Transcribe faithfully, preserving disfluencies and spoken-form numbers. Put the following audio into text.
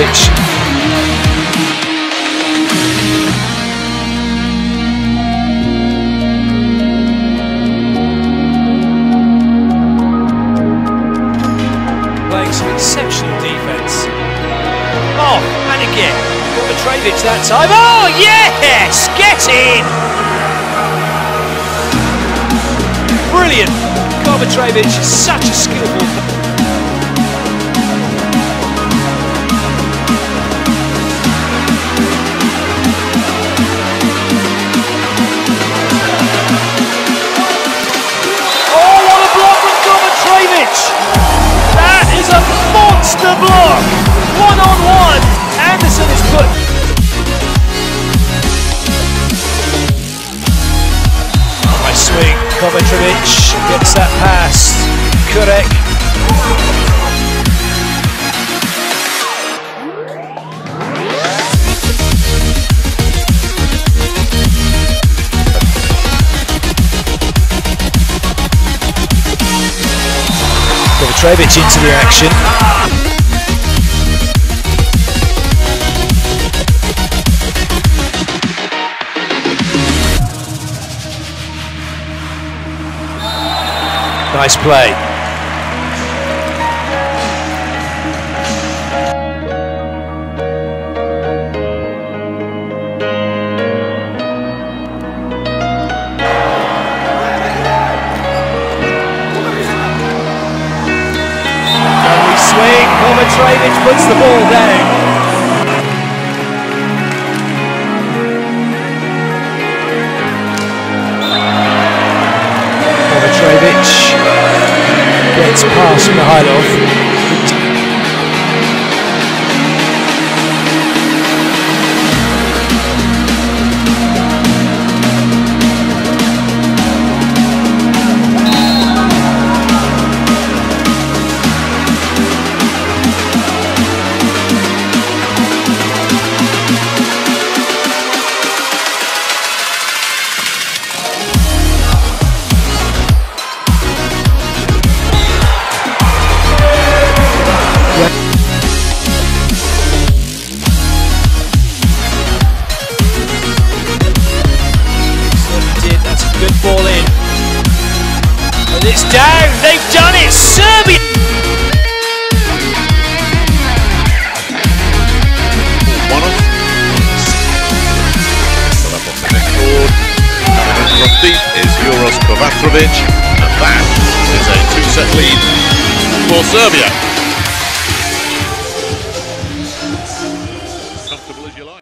Kovacevic. Playing some exceptional defence. Oh, and again, Kovacevic that time. Oh, yes! Get in! Brilliant! Kovacevic is such a skillful player. Oh, what a block from Kovacevic! That is a monster block! One on one! Anderson is put. Nice swing. Kovacevic gets that pass. Kurek. Kovacevic into the action. Nice play. And we swing. Kovacevic puts the ball down. Kovacevic gets past Mikhailov. Good ball in. And it's down. They've done it. Serbia. One of coming from deep is Uros Kovacevic, and that is a two-set lead for Serbia. Comfortable as you like.